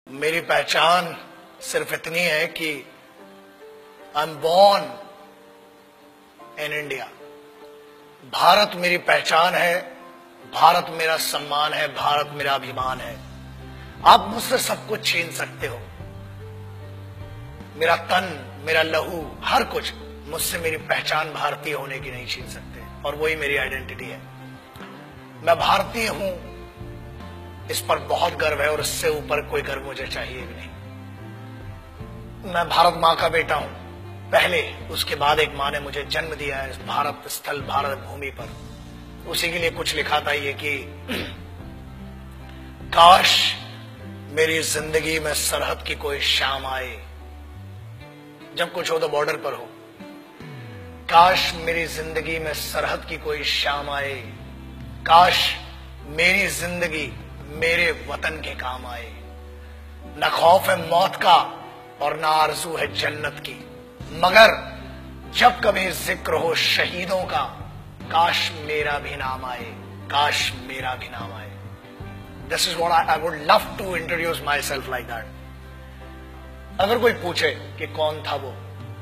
मेरी पहचान सिर्फ इतनी है कि I am born in India. Bharat मेरी पहचान है, भारत मेरा सम्मान है, भारत मेरा अभिमान है। आप मुझसे सब कुछ छीन सकते हो, मेरा तन, मेरा लहू, हर कुछ, मुझसे मेरी पहचान भारतीय होने की नहीं छीन सकते, और वही मेरी आइडेंटिटी है। मैं भारतीय हूं, इस पर बहुत गर्व है, और इससे ऊपर कोई गर्व मुझे चाहिए भी नहीं। मैं भारत मां का बेटा हूं पहले, उसके बाद एक मां ने मुझे जन्म दिया है इस भारत स्थल, भारत भूमि पर। उसी के लिए कुछ लिखा था ये कि काश मेरी जिंदगी में सरहद की कोई शाम आए, जब कुछ हो तो बॉर्डर पर हो। काश मेरी जिंदगी में सरहद की कोई शाम आए, काश मेरी जिंदगी मेरे वतन के काम आए। न खौफ है मौत का और न आरजू है जन्नत की, मगर जब कभी जिक्र हो शहीदों का, काश मेरा भी नाम आए, काश मेरा भी नाम आए। This is what I would love to introduce myself like that. अगर कोई पूछे कि कौन था वो,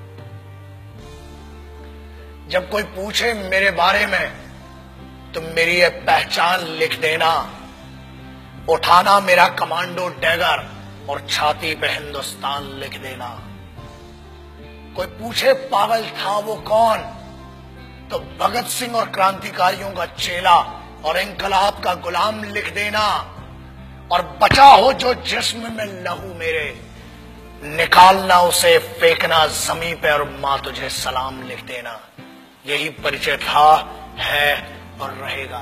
जब कोई पूछे मेरे बारे में, तो मेरी ये पहचान लिख देना, उठाना मेरा कमांडो डैगर और छाती पे हिंदुस्तान लिख देना। कोई पूछे पागल था वो कौन, तो भगत सिंह और क्रांतिकारियों का चेला और इंकलाब का गुलाम लिख देना। और बचा हो जो जिस्म में लहू मेरे, निकालना उसे, फेंकना जमीन पे, और मां तुझे सलाम लिख देना। यही परिचय था, है और रहेगा।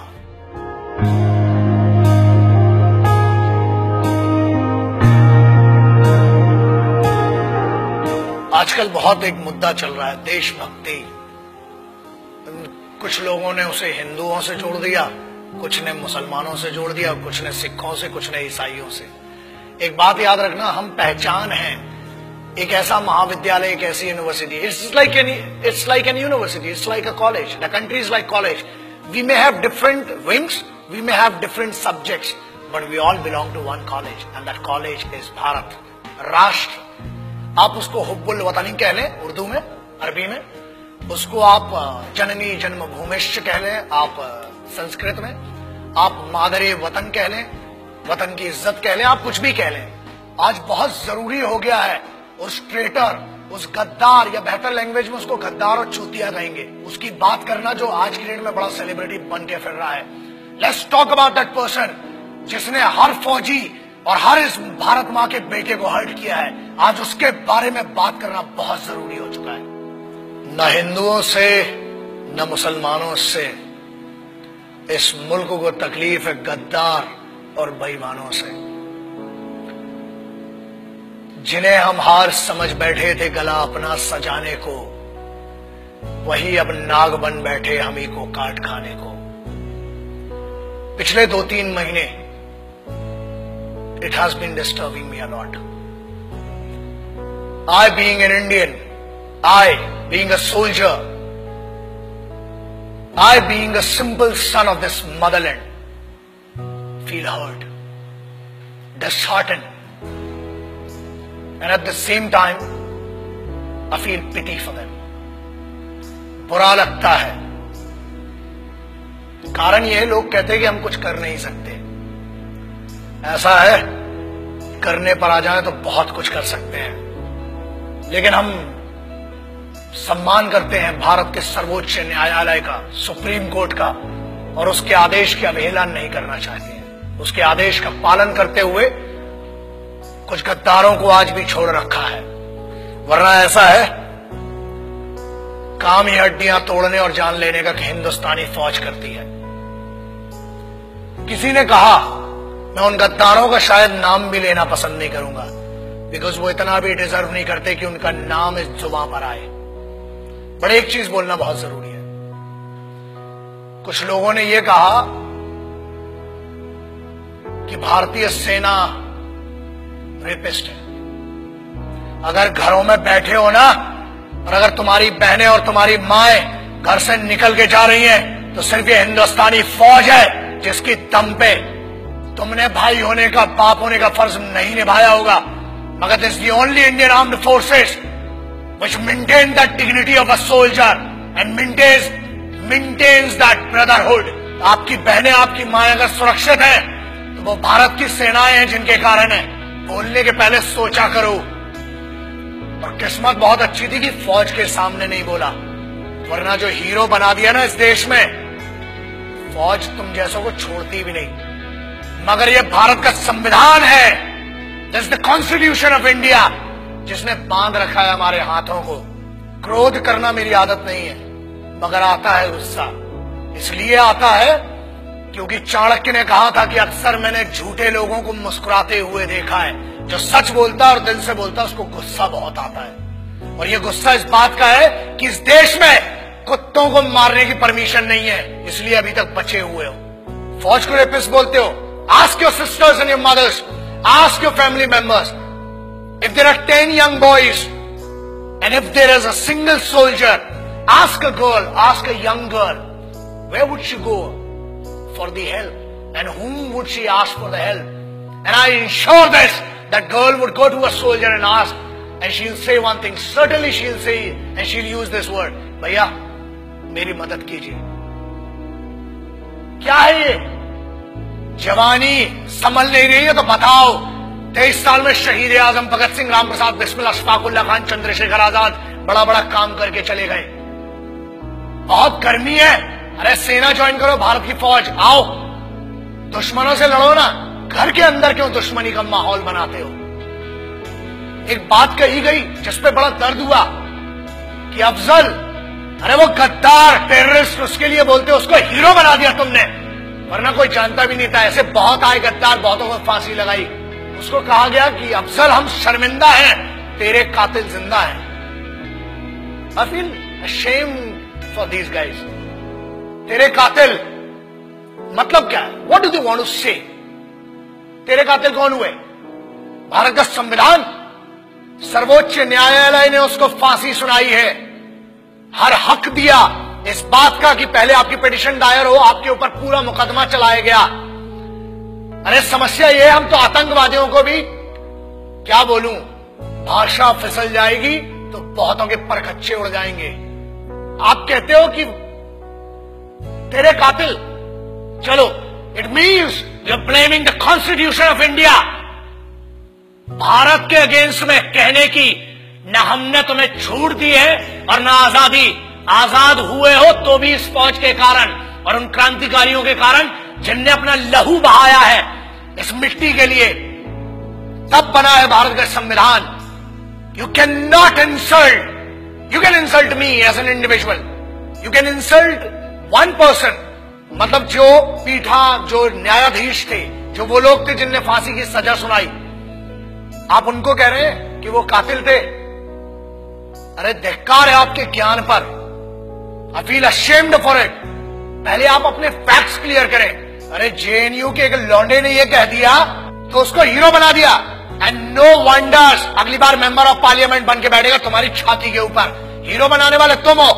आजकल बहुत एक मुद्दा चल रहा है, देशभक्ति। कुछ लोगों ने उसे हिंदुओं से जोड़ दिया, कुछ ने मुसलमानों से जोड़ दिया, कुछ ने सिखों से, कुछ ने ईसाइयों से। एक बात याद रखना, हम पहचान हैं एक ऐसा महाविद्यालय, एक ऐसी university. It's like an university, it's like a college. The country is like college. We may have different wings, we may have different subjects, but we all belong to one college, and that college is Bharat, Rashtra. आप उसको हुब्बुल वतनी कह लें उर्दू में, अरबी में, उसको आप जननी जन्मभूमिश्च कह लें आप संस्कृत में, आप मादरे वतन कह लें, वतन की इज्जत कह लें, आप कुछ भी कह लें। आज बहुत जरूरी हो गया है उस ट्रेटर, उस गद्दार, या बेहतर लैंग्वेज में उसको गद्दार और चूतिया कहेंगे, उसकी बात करना जो आज की डेट में बड़ा सेलिब्रिटी बन के फिर रहा है। Let's talk about that person जिसने हर फौजी और हर इस भारत मां के बेटे को हर्ट किया है। आज उसके बारे में बात करना बहुत जरूरी हो चुका है। न हिंदुओं से न मुसलमानों से इस मुल्क को तकलीफ है गद्दार और बेईमानों से, जिन्हें हम हार समझ बैठे थे गला अपना सजाने को, वही अब नाग बन बैठे हम ही को काट खाने को। पिछले 2-3 महीने it has been disturbing me a lot. I being an Indian, I being a soldier, I being a simple son of this motherland, feel hurt, disheartened, and at the same time I feel pity for them. बुरा लगता है। कारण यह, लोग कहते हैं कि हम कुछ कर नहीं सकते। ऐसा है, करने पर आ जाए तो बहुत कुछ कर सकते हैं, लेकिन हम सम्मान करते हैं भारत के सर्वोच्च न्यायालय का, सुप्रीम कोर्ट का, और उसके आदेश की अवहेलना नहीं करना चाहते हैं। उसके आदेश का पालन करते हुए कुछ गद्दारों को आज भी छोड़ रखा है। वरना ऐसा है, काम ही हड्डियां तोड़ने और जान लेने का हिंदुस्तानी फौज करती है। किसी ने कहा, मैं उन गद्दारों का शायद नाम भी लेना पसंद नहीं करूंगा, बिकॉज वो इतना भी डिजर्व नहीं करते कि उनका नाम इस जुबान पर आए। पर एक चीज बोलना बहुत जरूरी है। कुछ लोगों ने यह कहा कि भारतीय सेना रेपिस्ट है। अगर घरों में बैठे हो ना, और अगर तुम्हारी बहनें और तुम्हारी माएं घर से निकल के जा रही हैं, तो सिर्फ ये हिंदुस्तानी फौज है जिसकी दम पे तुमने भाई होने का, बाप होने का फर्ज नहीं निभाया होगा, मगर this the only Indian armed forces which maintain that dignity of a soldier and maintains that brotherhood. आपकी बहनें, आपकी माएं अगर सुरक्षित है तो वो भारत की सेनाएं हैं जिनके कारण है। बोलने के पहले सोचा करो। और किस्मत बहुत अच्छी थी कि फौज के सामने नहीं बोला, वरना जो हीरो बना दिया ना इस देश में, फौज तुम जैसों को छोड़ती भी नहीं। मगर ये भारत का संविधान है, this the constitution of India, जिसने बांध रखा है हमारे हाथों को। क्रोध करना मेरी आदत नहीं है, मगर आता है गुस्सा। इसलिए आता है क्योंकि चाणक्य ने कहा था कि अक्सर मैंने झूठे लोगों को मुस्कुराते हुए देखा है। जो सच बोलता है और दिल से बोलता है उसको गुस्सा बहुत आता है। और ये गुस्सा इस बात का है कि इस देश में कुत्तों को मारने की परमिशन नहीं है, इसलिए अभी तक बचे हुए हो। फौज को रेपिस्ट बोलते हो। Ask your sisters and your mothers, ask your family members, if there are 10 young boys and if there is a single soldier, ask a girl, ask a young girl, where would she go for the help and whom would she ask for the help? And I ensure this, that girl would go to a soldier and ask, and she'll say one thing, certainly she'll say, and she'll use this word, भैया मेरी मदद कीजिए। क्या है ये? जवानी संभल नहीं रही है तो बताओ। 23 साल में शहीद आजम भगत सिंह, राम प्रसाद बिस्मिल, अशफाकुल्ला खान, चंद्रशेखर आजाद बड़ा बड़ा काम करके चले गए। बहुत गर्मी है, अरे सेना ज्वाइन करो, भारत की फौज, आओ दुश्मनों से लड़ो ना। घर के अंदर क्यों दुश्मनी का माहौल बनाते हो? एक बात कही गई जिसपे बड़ा दर्द हुआ कि अफजल, अरे वो गद्दार टेररिस्ट, उसके लिए बोलते हो, उसको हीरो बना दिया तुमने, वरना कोई जानता भी नहीं था। ऐसे बहुत आए गद्दार, बहुतों को फांसी लगाई। उसको कहा गया कि अफजल हम शर्मिंदा हैं, तेरे कातिल जिंदा हैं। I feel ashamed for these guys. तेरे कातिल मतलब क्या है? What do they want to say? तेरे कातिल कौन हुए? भारत का संविधान, सर्वोच्च न्यायालय ने उसको फांसी सुनाई है। हर हक दिया इस बात का कि पहले आपकी पिटीशन दायर हो, आपके ऊपर पूरा मुकदमा चलाया गया। अरे समस्या ये, हम तो आतंकवादियों को भी क्या बोलूं, भाषा फिसल जाएगी तो बहुतों के परखच्चे उड़ जाएंगे। आप कहते हो कि तेरे कातिल, चलो, it means you are blaming the constitution of India. Bharat के अगेंस्ट में कहने की न हमने तुम्हें छूट दी है और न आजादी। आजाद हुए हो तो भी इस फौज के कारण और उन क्रांतिकारियों के कारण जिनने अपना लहू बहाया है इस मिट्टी के लिए। तब बना है भारत का संविधान। You can not insult, you can insult me as an individual, you can insult one person, मतलब जो पीठा, जो न्यायाधीश थे, जो वो लोग थे जिनने फांसी की सजा सुनाई, आप उनको कह रहे हैं कि वो कातिल थे। अरे धिक्कार है आपके ज्ञान पर। I feel ashamed for it. पहले आप अपने फैक्ट्स क्लियर करें। अरे जेएनयू के एक लौंडे ने ये कह दिया तो उसको हीरो बना दिया, एंड नो वंडर्स अगली बार मेंबर ऑफ पार्लियामेंट बन के बैठेगा तुम्हारी छाती के ऊपर। हीरो बनाने वाले तुम हो।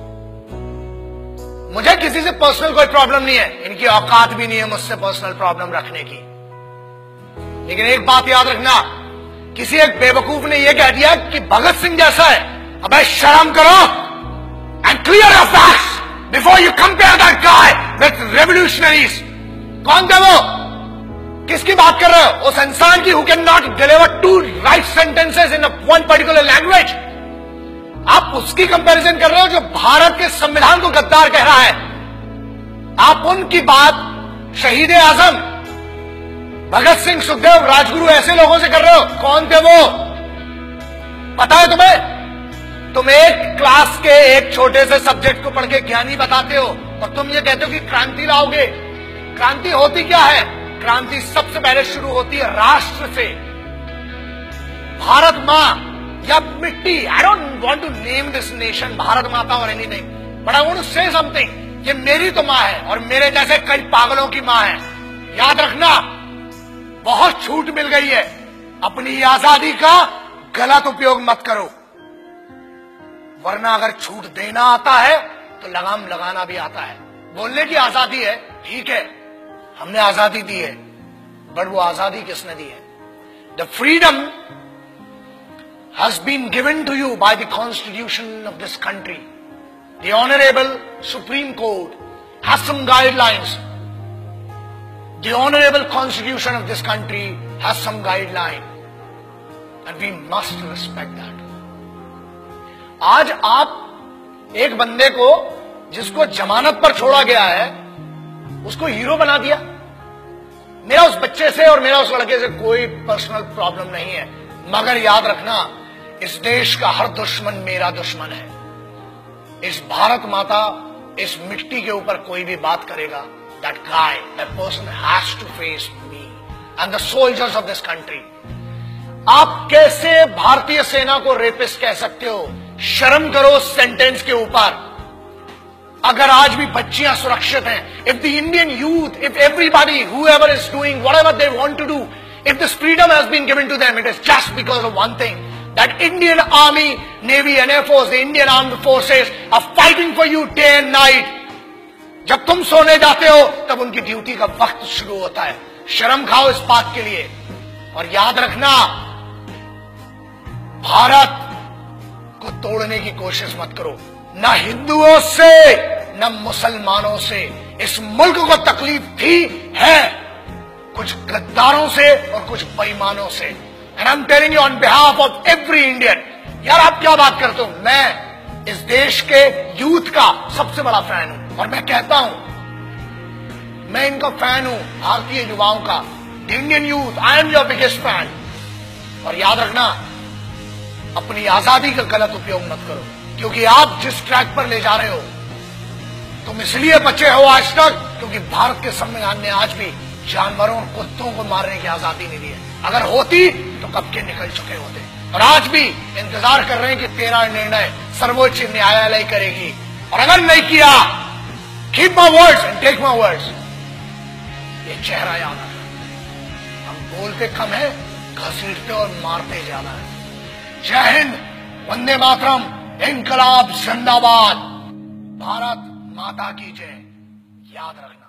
मुझे किसी से पर्सनल कोई प्रॉब्लम नहीं है, इनकी औकात भी नहीं है मुझसे पर्सनल प्रॉब्लम रखने की। लेकिन एक बात याद रखना, किसी एक बेवकूफ ने यह कह दिया कि भगत सिंह जैसा है। अबे शर्म करो and clear your facts before you compare that guy with revolutionaries. कौन थे वो? किसकी बात कर रहे हो? उस इंसान की who can not deliver to write sentences in one particular language. आप उसकी कंपैरिजन कर रहे हो जो भारत के संविधान को गद्दार कह रहा है। आप उनकी बात शहीद आजम, भगत सिंह, सुखदेव, राजगुरु ऐसे लोगों से कर रहे हो। कौन थे वो? पता है तुम्हें? तुम एक क्लास के एक छोटे से सब्जेक्ट को पढ़ के ज्ञानी बताते हो और तुम ये कहते हो कि क्रांति लाओगे। क्रांति होती क्या है? क्रांति सबसे पहले शुरू होती है राष्ट्र से। भारत मां या मिट्टी, I don't want to name this nation Bharat Mata और anything, but I want to say something. ये मेरी तो मां है और मेरे जैसे कई पागलों की मां है। याद रखना, बहुत छूट मिल गई है। अपनी आजादी का गलत उपयोग मत करो, वरना अगर छूट देना आता है तो लगाम लगाना भी आता है। बोलने की आजादी है, ठीक है, हमने आजादी दी है, बट वो आजादी किसने दी है? The freedom has been given to you by the constitution of this country. The Honorable Supreme Court has some guidelines. The Honorable Constitution of this country has some guideline. And we must respect that. आज आप एक बंदे को जिसको जमानत पर छोड़ा गया है उसको हीरो बना दिया। मेरा उस बच्चे से और मेरा उस लड़के से कोई पर्सनल प्रॉब्लम नहीं है, मगर याद रखना इस देश का हर दुश्मन मेरा दुश्मन है। इस भारत माता, इस मिट्टी के ऊपर कोई भी बात करेगा, that guy, that person has to face me and the soldiers of this country. आप कैसे भारतीय सेना को रेपिस्ट कह सकते हो? शर्म करो उस सेंटेंस के ऊपर। अगर आज भी बच्चियां सुरक्षित हैं, if the Indian youth, if everybody, whoever is doing whatever they want to do, if this freedom has been given to them, it is just because of one thing. That Indian Army, Navy and Air Force, the Indian Armed Forces are fighting for you day and night. जब तुम सोने जाते हो तब उनकी duty का वक्त शुरू होता है। शर्म खाओ इस बात के लिए। और याद रखना, भारत को तोड़ने की कोशिश मत करो, न हिंदुओं से न मुसलमानों से। इस मुल्क को तकलीफ थी, है कुछ गद्दारों से और कुछ बेईमानों से। And I'm telling you on behalf of every Indian, यार आप क्या बात करते हो? मैं इस देश के यूथ का सबसे बड़ा फैन हूं और मैं कहता हूं, मैं इनका फैन हूं, भारतीय युवाओं का। The Indian youth, I am your biggest fan. और याद रखना, अपनी आजादी का गलत उपयोग मत करो, क्योंकि आप जिस ट्रैक पर ले जा रहे हो, तुम इसलिए बचे हो आज तक क्योंकि भारत के संविधान ने आज भी जानवरों और कुत्तों को मारने की आजादी नहीं दी है। अगर होती तो कब के निकल चुके होते। और आज भी इंतजार कर रहे हैं कि तेरा निर्णय सर्वोच्च न्यायालय करेगी। और अगर नहीं किया, keep my words and take my words. ये चेहरा याद रखना, हम बोलते कम है, घसीटते और मारते ज्यादा है। जय हिंद, वंदे मातरम, इनकलाब जिंदाबाद, भारत माता की जय। याद रखना।